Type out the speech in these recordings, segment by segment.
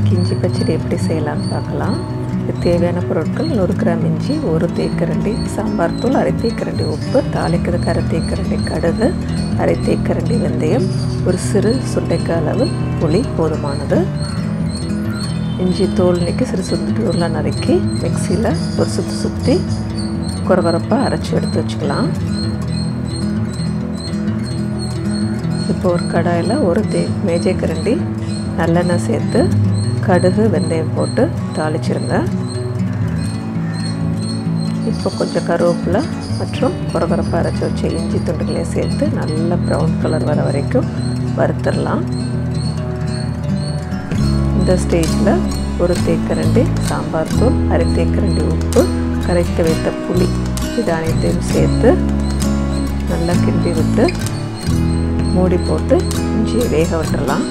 இன்றைக்கி இஞ்சி பச்சடி எப்படி செய்யலாம்னு பார்க்கலாம். இதுக்கு தேவையான பொருட்கள் 100 கிராம் இஞ்சி, 1 தேக்கரண்டி சாம்பார் தூள், அரை தேக்கரண்டி உப்பு, தாளிக்கிறதுக்கு அரை தேக்கரண்டி கடுகு, அரை தேக்கரண்டி வெந்தயம், ஒரு சிறு சுண்டைக்காய் அளவு புளி போதுமானது. இஞ்சி தோல் நீக்கி சிறு சுருளாக நறுக்கி மிக்சியில் ஒரு சுற்றி கொரகொரப்பாக அரைச்சி எடுத்து வச்சுக்கலாம். இப்போ ஒரு கடாயில் ஒரு மேஜைக்கரண்டி நல்லெண்ணெய் சேர்த்து கடுகு வெந்தயம் போட்டு தாளிச்சிருங்க. இப்போ கொஞ்சம் கருவேப்பிலை மற்றும் கொரகொரப்பாக அரைச்சி வச்ச இஞ்சி துண்டுகளையும் சேர்த்து நல்ல ப்ரௌன் கலர் வர வரைக்கும் வறுத்துடலாம். இந்த ஸ்டேஜில் ஒரு தேக்கரண்டி சாம்பார் தூள், அரை தேக்கரண்டி உப்பு, கரைத்து வைத்த புளி இது அனைத்தையும் சேர்த்து நல்லா கிண்டி விட்டு மூடி போட்டு இஞ்சியை வேக விட்டுறலாம்.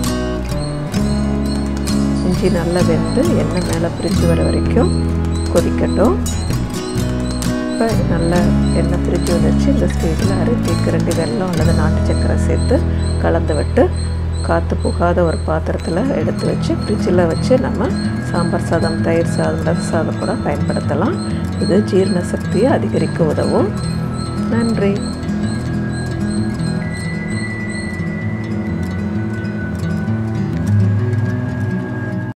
இஞ்சி நல்லா வெந்து எண்ணெய் மேலே பிரிஞ்சு வர வரைக்கும் கொதிக்கட்டும். இப்போ நல்லா எண்ணெய் பிரிஞ்சு வந்துடுச்சு. இந்த ஸ்டேஜில் அரை தேக்கரண்டி வெல்லம் அல்லது நாட்டு சக்கரை சேர்த்து கலந்து விட்டு காற்று புகாத ஒரு பாத்திரத்தில் எடுத்து வச்சு ஃப்ரிட்ஜில் வச்சு நம்ம சாம்பார் சாதம், தயிர் சாதம், ரச சாதம் கூட பயன்படுத்தலாம். இது ஜீரண சக்தியை அதிகரிக்க உதவும். நன்றி.